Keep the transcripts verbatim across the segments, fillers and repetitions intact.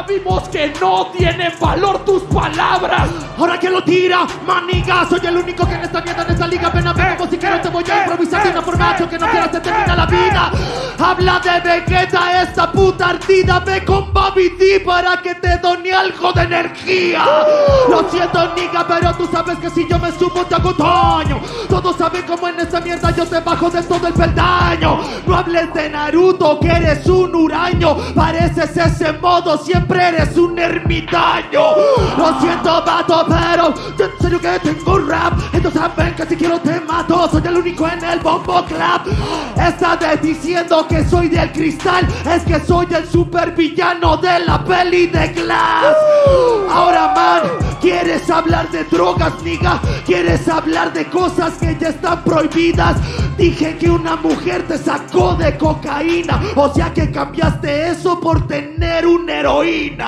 vimos que no tienen valor tus palabras. Ahora que lo tira, maniga, soy el único que en esta mierda, en esta liga pena pena como si que no te voy a improvisar de una forma que no quieras te termina la vida. Habla de Vegeta, esta puta ardida, ve con Baby D para que te done algo de energía. Lo siento, niga, pero tú sabes que si yo me sumo te hago daño. Todos saben cómo en esta mierda yo te bajo de todo el peldaño. No hables de Naruto, que eres un huraño. Pareces ese modo, siempre eres un ermitaño. Lo siento, vato, pero yo en serio que tengo rap. Ellos saben que si quiero te mato. Soy el único en el bombo clap. Estás diciendo que soy del cristal, es que soy el supervillano de la peli de Glass. Ahora, man, ¿quieres hablar de drogas, niga? ¿Quieres hablar de cosas que ya están prohibidas? Dije que una mujer te sacó de cocaína, o sea que cambiaste eso por tener una heroína.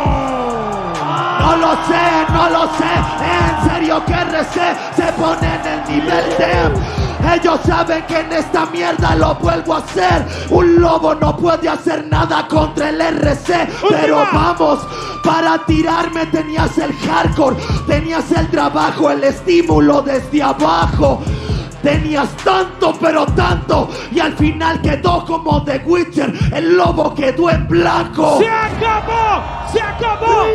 No lo sé, no lo sé, en serio que R C se pone en el nivel de... Ellos saben que en esta mierda lo vuelvo a hacer. Un lobo no puede hacer nada contra el R C. Pero vamos, para tirarme tenías el hardcore, tenías el trabajo, el estímulo desde abajo. Tenías tanto, pero tanto, y al final quedó como The Witcher. El lobo quedó en blanco. ¡Se acabó! ¡Se acabó!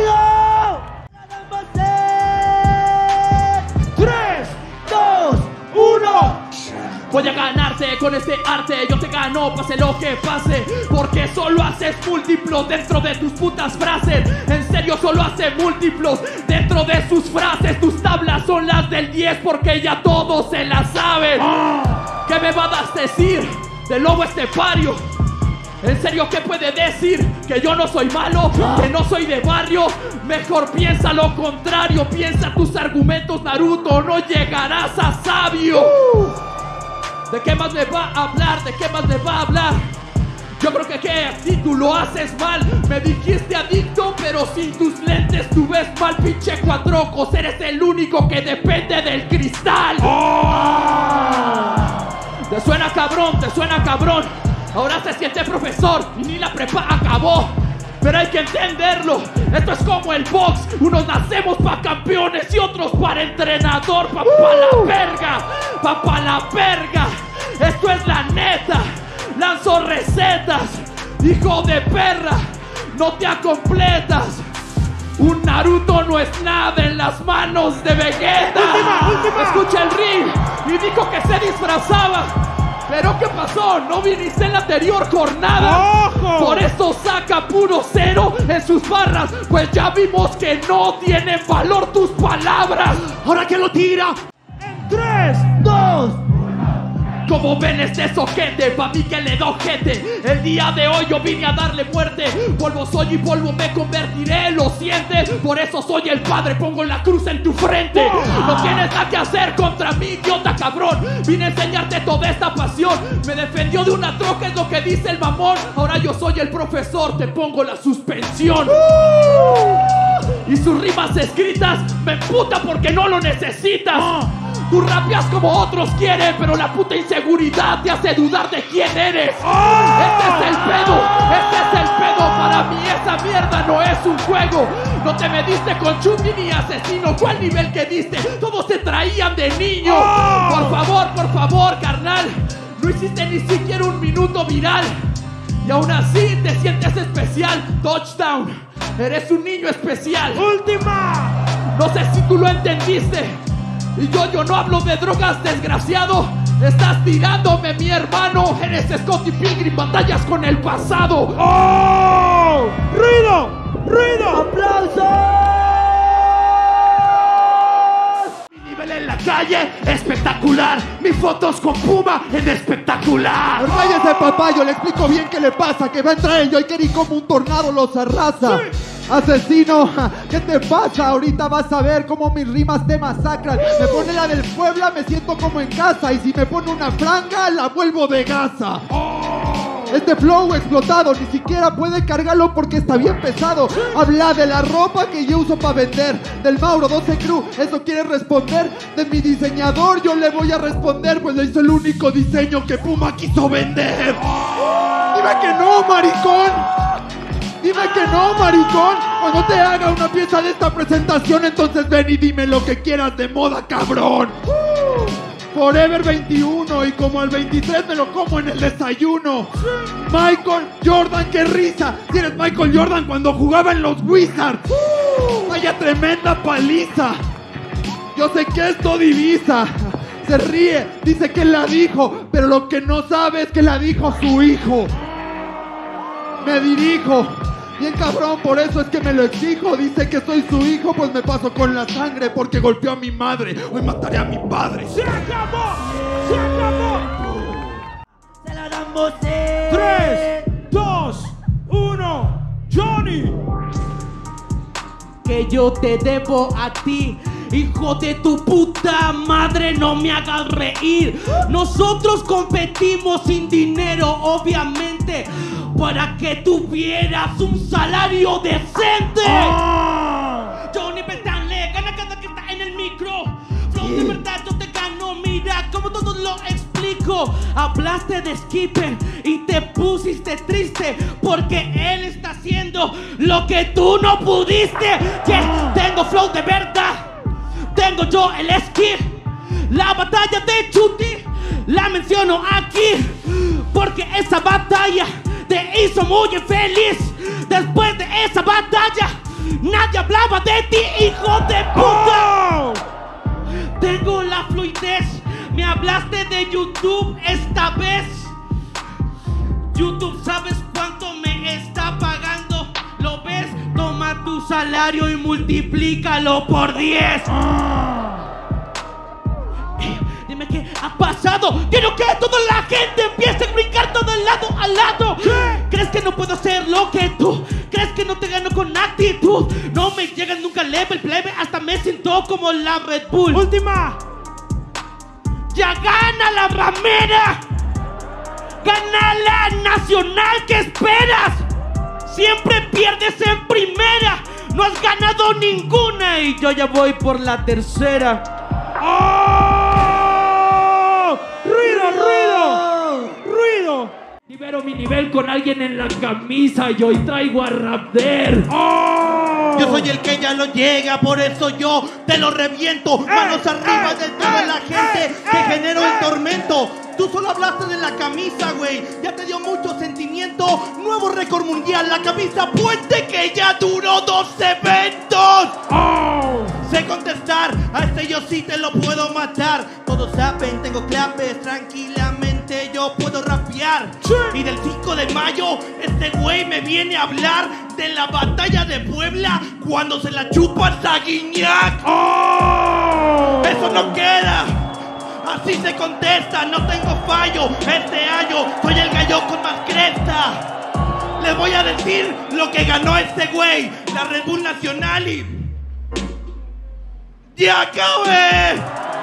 tres, dos, uno. Voy a ganarte con este arte, yo te gano pase lo que pase, porque solo haces múltiplos dentro de tus putas frases. En serio solo hace múltiplos dentro de sus frases. Tus tablas son las del diez porque ya todos se las saben. ¿Qué me vas a decir del lobo estepario? ¿En serio qué puede decir? ¿Que yo no soy malo? ¿Que no soy de barrio? Mejor piensa lo contrario. Piensa tus argumentos, Naruto, no llegarás a sabio. ¿De qué más me va a hablar? ¿De qué más me va a hablar? Yo creo que que si tú lo haces mal. Me dijiste adicto, pero sin tus lentes tú ves mal, pinche cuatrocos. Eres el único que depende del cristal. Oh. Te suena cabrón, te suena cabrón. Ahora se siente profesor y ni la prepa acabó. Pero hay que entenderlo, esto es como el box. Unos nacemos pa' campeones y otros para entrenador. Pa' pa' la verga, pa' pa' la verga. Esto es la neta, lanzo recetas. Hijo de perra, no te acompletas. Un Naruto no es nada en las manos de Vegeta. Última, última. Escucha el ring y dijo que se disfrazaba. ¿Pero qué pasó? ¿No viniste en la anterior jornada? ¡Ojo! Por eso saca puro cero en sus barras. Pues ya vimos que no tienen valor tus palabras. Ahora que lo tira. En tres, dos... Como ven este sojete, pa' mí que le da ojete. El día de hoy yo vine a darle muerte. Polvo soy y polvo me convertiré, ¿lo sientes? Por eso soy el padre, pongo la cruz en tu frente. No tienes nada que hacer contra mí, idiota cabrón. Vine a enseñarte toda esta pasión. Me defendió de una troca, es lo que dice el mamón. Ahora yo soy el profesor, te pongo la suspensión. Y sus rimas escritas me emputa porque no lo necesitas. Tú rapeas como otros quieren, pero la puta inseguridad te hace dudar de quién eres. Este es el pedo, este es el pedo. Para mí esa mierda no es un juego. No te mediste con Chun-Li ni asesino. ¿Cuál nivel que diste? Todos te traían de niño. Por favor, por favor, carnal. No hiciste ni siquiera un minuto viral. Y aún así te sientes especial. Touchdown, eres un niño especial. Última. No sé si tú lo entendiste. Y yo, yo no hablo de drogas, desgraciado. Estás tirándome, mi hermano. Eres Scottie Pilgrim, batallas con el pasado. ¡Oh! ¡Ruido! ¡Ruido! ¡Aplausos! Mi nivel en la calle, espectacular. Mis fotos con Puma en espectacular. Cállese, papá, yo le explico bien qué le pasa. Que va a entrar el Joker y como un tornado los arrasa. Sí. Asesino, ¿qué te pasa? Ahorita vas a ver cómo mis rimas te masacran. Me pone la del Puebla, me siento como en casa. Y si me pone una franga, la vuelvo de gasa. Este flow explotado, ni siquiera puede cargarlo porque está bien pesado. Habla de la ropa que yo uso para vender. Del Mauro doce Crew, ¿eso quiere responder? De mi diseñador yo le voy a responder, pues le hizo el único diseño que Puma quiso vender. Dime que no, maricón. Dime que no, maricón. Cuando te haga una pieza de esta presentación, entonces ven y dime lo que quieras de moda, cabrón. Forever veintiuno y como al veintitrés me lo como en el desayuno. Michael Jordan, qué risa. Si eres Michael Jordan cuando jugaba en los Wizards. Vaya tremenda paliza. Yo sé que esto divisa. Se ríe, dice que la dijo, pero lo que no sabe es que la dijo su hijo. Me dirijo, bien cabrón, por eso es que me lo exijo. Dice que soy su hijo, pues me paso con la sangre porque golpeó a mi madre. Hoy mataré a mi padre. ¡Se acabó! ¡Se acabó! Se la damos eh. Tres, dos, uno, Johnny. Que yo te debo a ti. Hijo de tu puta madre, no me hagas reír. Nosotros competimos sin dinero, obviamente, para que tuvieras un salario decente. Oh. Johnny Beltrán gana cada que está en el micro. Flow de verdad, yo te gano, mira como todo lo explico. Hablaste de Skipper y te pusiste triste porque él está haciendo lo que tú no pudiste. Yeah, tengo flow de verdad. Tengo yo el skill. La batalla de Chuti la menciono aquí porque esa batalla te hizo muy infeliz. Después de esa batalla nadie hablaba de ti, hijo de puta. Oh. Tengo la fluidez. Me hablaste de YouTube esta vez. YouTube, ¿sabes cuánto me está pagando? ¿Lo ves? Toma tu salario y multiplícalo por diez. Eh, dime qué ha pasado. Quiero que toda la gente empiece a brincar todo de lado a lado. ¿Qué? ¿Crees que no puedo hacer lo que tú? ¿Crees que no te gano con actitud? No me llega nunca al level plebe. Hasta me siento como la Red Bull. Última. Ya gana la ramera. Gana la nacional. ¿Qué esperas? Siempre pierdes en primera. No has ganado ninguna y yo ya voy por la tercera. ¡Oh! ¡Ruido, ruido! ¡Ruido! Libero mi nivel con alguien en la camisa y hoy traigo a Raptor. ¡Oh! Yo soy el que ya no llega, por eso yo te lo reviento. Manos arriba de toda la gente que genero el tormento. Tú solo hablaste de la camisa, güey. Ya te dio mucho sentimiento. Nuevo récord mundial, la camisa puente que ya duró dos eventos. ¡Oh! Sé contestar, a este yo sí te lo puedo matar. Todos saben, tengo claves, tranquilamente yo puedo rapear. Sí. Y del cinco de mayo, este güey me viene a hablar de la batalla de Puebla cuando se la chupa Saguiñac. ¡Oh! Eso no queda. Así se contesta, no tengo fallo. Este año soy el gallo con más cresta. Les voy a decir lo que ganó este güey, la Red Bull Nacional y... ¡ya acabé!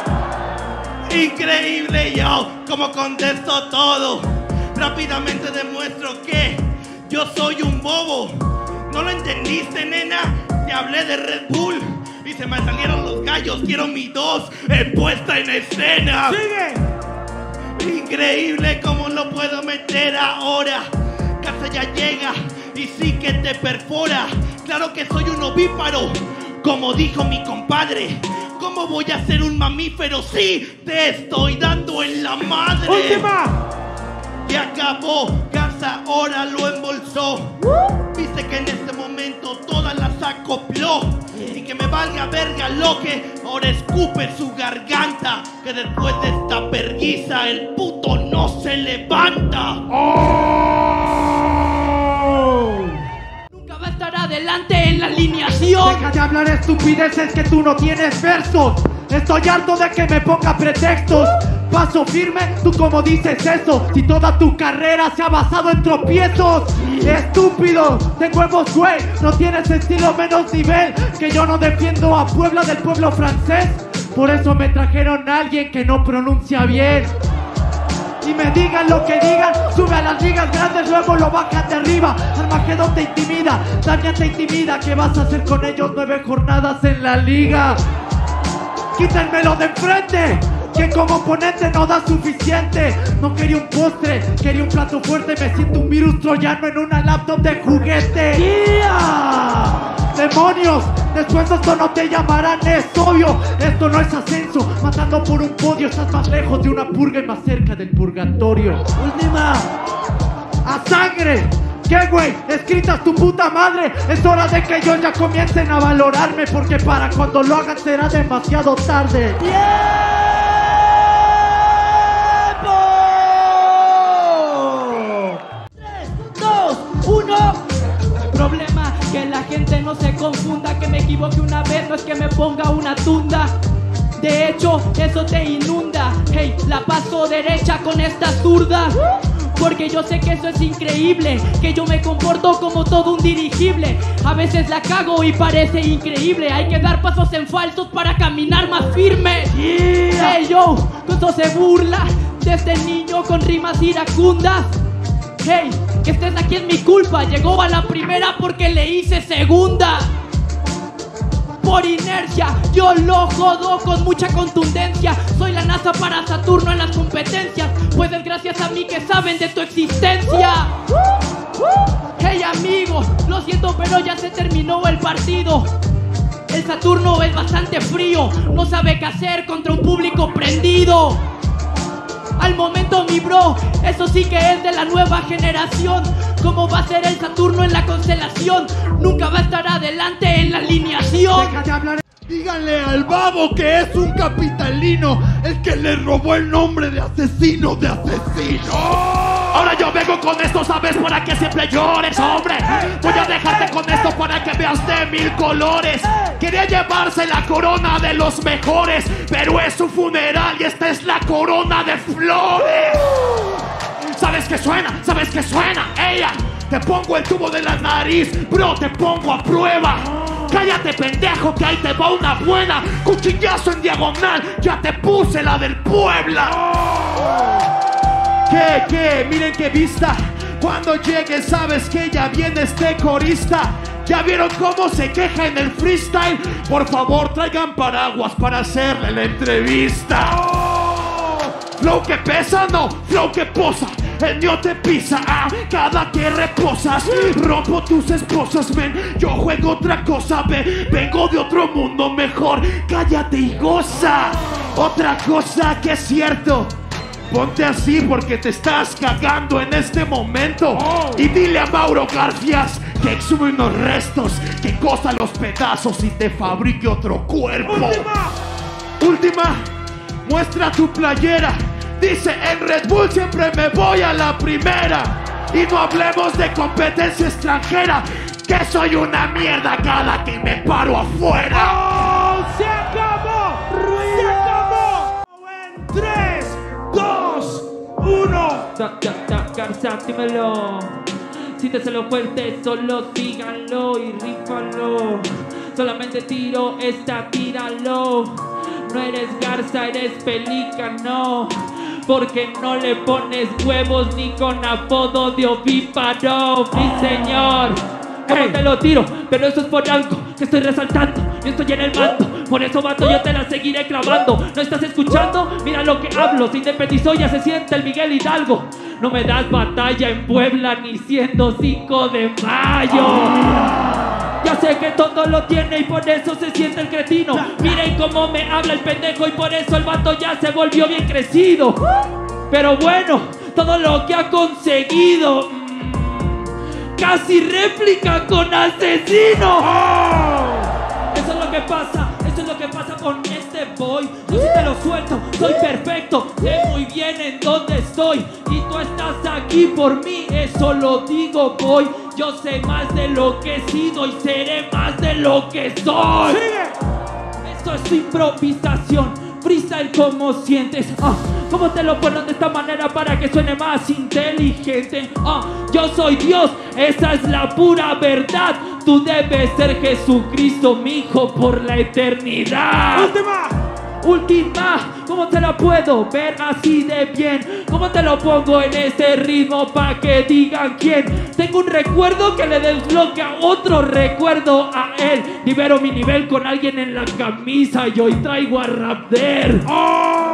Increíble yo, como contesto todo. Rápidamente demuestro que yo soy un bobo. ¿No lo entendiste, nena? Te hablé de Red Bull y se me salieron los gallos. Quiero mi dos en puesta en escena. ¡Sigue! Increíble cómo lo puedo meter ahora. Casa ya llega y sí que te perfora. Claro que soy un ovíparo, como dijo mi compadre. ¿Cómo voy a ser un mamífero? Sí, te estoy dando en la madre. ¡Última! Y acabó, Garza ahora lo embolsó. Dice que en este momento todas las acopló. Y que me valga verga lo que ahora escupe en su garganta. Que después de esta perguiza el puto no se levanta. ¡Oh! Nunca va a estar adelante en la alineación. Deja de hablar estupideces que tú no tienes versos. Estoy harto de que me ponga pretextos. Paso firme, tú como dices eso. Si toda tu carrera se ha basado en tropiezos. Estúpido, de huevos güey. No tienes estilo menos nivel. Que yo no defiendo a Puebla del pueblo francés. Por eso me trajeron a alguien que no pronuncia bien. Y me digan lo que digan, sube a las ligas grandes, luego lo bajan de arriba. Armagedón te intimida, Damián te intimida. ¿Qué vas a hacer con ellos? Nueve jornadas en la liga. Quítenmelo de enfrente, que como oponente no da suficiente. No quería un postre, quería un plato fuerte. Me siento un virus troyano en una laptop de juguete. ¡Yeah! ¡Demonios! Después de esto no te llamarán, es obvio. Esto no es ascenso, matando por un podio. Estás más lejos de una purga y más cerca del purgatorio. Última. ¡A sangre! ¿Qué, güey? Escritas tu puta madre. Es hora de que ellos ya comiencen a valorarme, porque para cuando lo hagan será demasiado tarde. ¡Tiempo! tres, dos, uno. Problema, que la gente no se confunda. Que me equivoque una vez no es que me ponga una tunda. De hecho, eso te inunda. Hey, la paso derecha con esta zurda, porque yo sé que eso es increíble, que yo me comporto como todo un dirigible. A veces la cago y parece increíble. Hay que dar pasos en falsos para caminar más firme. Yeah. Hey yo, todo se burla de este niño con rimas iracundas. Hey, que estés aquí es mi culpa. Llegó a la primera porque le hice segunda. Por inercia, yo lo jodo con mucha contundencia. Soy la NASA para Saturno en las competencias, pues es gracias a mí que saben de tu existencia. Hey amigo, lo siento pero ya se terminó el partido. El Saturno es bastante frío, no sabe qué hacer contra un público prendido. Al momento mi bro, eso sí que es de la nueva generación. ¿Cómo va a ser el Saturno en la constelación? Nunca va a estar adelante en la alineación. Deja de hablar. Díganle al babo que es un capitalino, el que le robó el nombre de asesino de asesino. Ahora yo vengo con esto, ¿sabes? Para que siempre llores, hombre. Voy a dejarte con esto para que veas de mil colores. Quería llevarse la corona de los mejores, pero es su funeral y esta es la corona de flores. ¿Sabes qué suena? ¿Sabes qué suena? Ella, te pongo el tubo de la nariz, bro, te pongo a prueba. Cállate, pendejo, que ahí te va una buena. Cuchillazo en diagonal, ya te puse la del Puebla. ¿Qué, qué? Miren qué vista. Cuando llegue sabes que ya viene este corista. ¿Ya vieron cómo se queja en el freestyle? Por favor, traigan paraguas para hacerle la entrevista. Flow que pesa, no, flow que posa. El mío te pisa, ah, cada que reposas. Rompo tus esposas, ven, yo juego otra cosa, ve. Vengo de otro mundo mejor, cállate y goza. Otra cosa que es cierto, ponte así porque te estás cagando en este momento. Y dile a Mauro Garfias que exhume unos restos, que cosa los pedazos y te fabrique otro cuerpo. Última, Última. Muestra tu playera. Dice en Red Bull siempre me voy a la primera. Y no hablemos de competencia extranjera, que soy una mierda cada que me paro afuera. ¡Oh! ¡Se acabó! ¡Se acabó! En tres, dos, uno. Da, da, da, Garza, dímelo. Siénteselo fuerte, solo díganlo y rífalo. Solamente tiro esta, tíralo. No eres garza, eres pelícano, porque no le pones huevos ni con apodo de ovíparo, mi señor. ¿Cómo te lo tiro? Pero eso es por algo que estoy resaltando. Yo estoy en el manto, por eso vato yo te la seguiré clavando. ¿No estás escuchando? Mira lo que hablo. Se independizó, ya se siente el Miguel Hidalgo. No me das batalla en Puebla ni siendo cinco de mayo. Ya sé que todo lo tiene y por eso se siente el cretino. Miren cómo me habla el pendejo y por eso el vato ya se volvió bien crecido. Pero bueno, todo lo que ha conseguido, mmm, casi réplica con asesino. Eso es lo que pasa, eso es lo que pasa con este boy. Yo sí te lo suelto, soy perfecto, sé muy bien en dónde estoy. Y tú estás aquí por mí, eso lo digo boy. Yo sé más de lo que he sido y seré más de lo que soy. Esto es improvisación, freestyle como sientes. Ah, ¿cómo te lo ponen de esta manera para que suene más inteligente? Ah, yo soy Dios, esa es la pura verdad. Tú debes ser Jesucristo, mi hijo, por la eternidad. Última. Última, ¿cómo te la puedo ver así de bien? ¿Cómo te lo pongo en este ritmo pa' que digan quién? Tengo un recuerdo que le desbloquea otro recuerdo a él. Libero mi nivel con alguien en la camisa y hoy traigo a Rapder. ¡Oh!